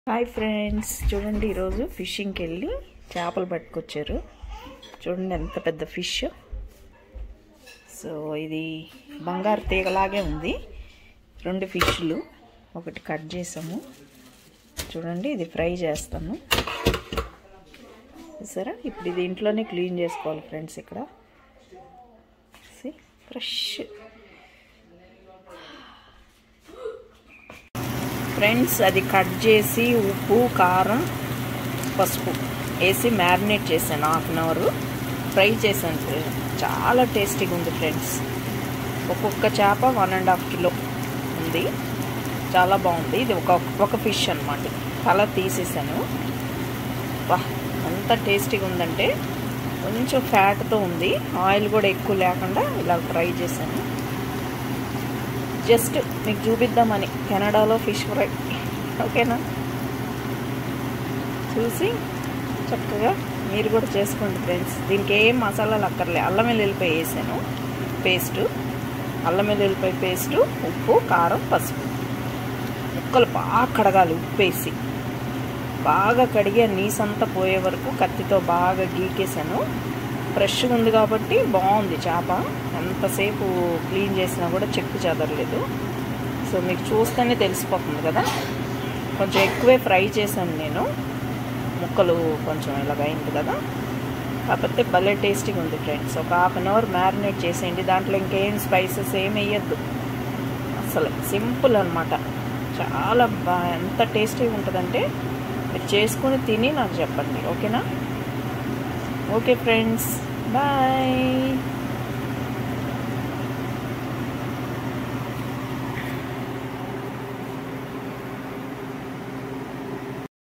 Hi friends, చూడండి ఈరోజు ఫిషింగ్కి వెళ్ళి చేపలు పట్టుకొచ్చారు. చూడండి ఎంత పెద్ద ఫిష్. సో ఇది బంగారు తీగలాగే ఉంది. 2 ఫిష్లు ఒకటి కట్ చేసాము. చూడండి ఇది ఫ్రై చేస్తాను. చూసారా, ఇప్పుడు ఇది ఇంట్లోనే క్లీన్ చేసుకోవాలి ఫ్రెండ్స్. ఇక్కడ ఫ్రెష్ ఫ్రెండ్స్, అది కట్ చేసి ఉప్పు కారం పసుపు వేసి మ్యారినేట్ చేశాను. 1/2 an hour ఫ్రై చేశాను. చాలా టేస్టీగా ఉంది ఫ్రెండ్స్. ఒక్కొక్క చేప 1.5 kilo ఉంది. చాలా బాగుంది. ఇది ఒక ఫిష్ అనమాట. తల తీసేసాను. వా, ఎంత టేస్టీగా ఉందంటే కొంచెం ఫ్యాట్తో ఉంది. ఆయిల్ కూడా ఎక్కువ లేకుండా ఇలా ఫ్రై చేశాను. జస్ట్ మీకు చూపిద్దామని కెనడాలో ఫిష్ ఫ్రై. ఓకేనా, చూసి చక్కగా మీరు కూడా చేసుకోండి ఫ్రెండ్స్. దీనికి ఏం మసాలాలు అక్కర్లే. అల్లం వెల్లుల్లిపాయ వేసాను పేస్టు. అల్లం వెల్లుల్లిపాయ పేస్టు, ఉప్పు కారం పసుపు. ముక్కలు బాగా కడగాలి. ఉప్పు వేసి బాగా కడిగి నీసంతా పోయే వరకు కత్తితో బాగా గీకేసాను. ఫ్రెష్గా ఉంది కాబట్టి బాగుంది చేప. ఎంతసేపు క్లీన్ చేసినా కూడా చెక్కు చెదరలేదు. సో మీకు చూస్తేనే తెలిసిపోతుంది కదా. కొంచెం ఎక్కువే ఫ్రై చేశాను నేను. ముక్కలు కొంచెం ఇలాగైంది కదా. కాకపోతే భలే టేస్టీగా ఉంది ఫ్రెండ్స్. ఒక 1/2 an hour మ్యారినేట్ చేసేయండి. దాంట్లో ఇంకేం స్పైసెస్ ఏం వేయద్దు. అసలు సింపుల్ అనమాట. చాలా ఎంత టేస్టీగా ఉంటుందంటే మీరు చేసుకుని తిని నాకు చెప్పండి. ఓకేనా? Okay friends, bye.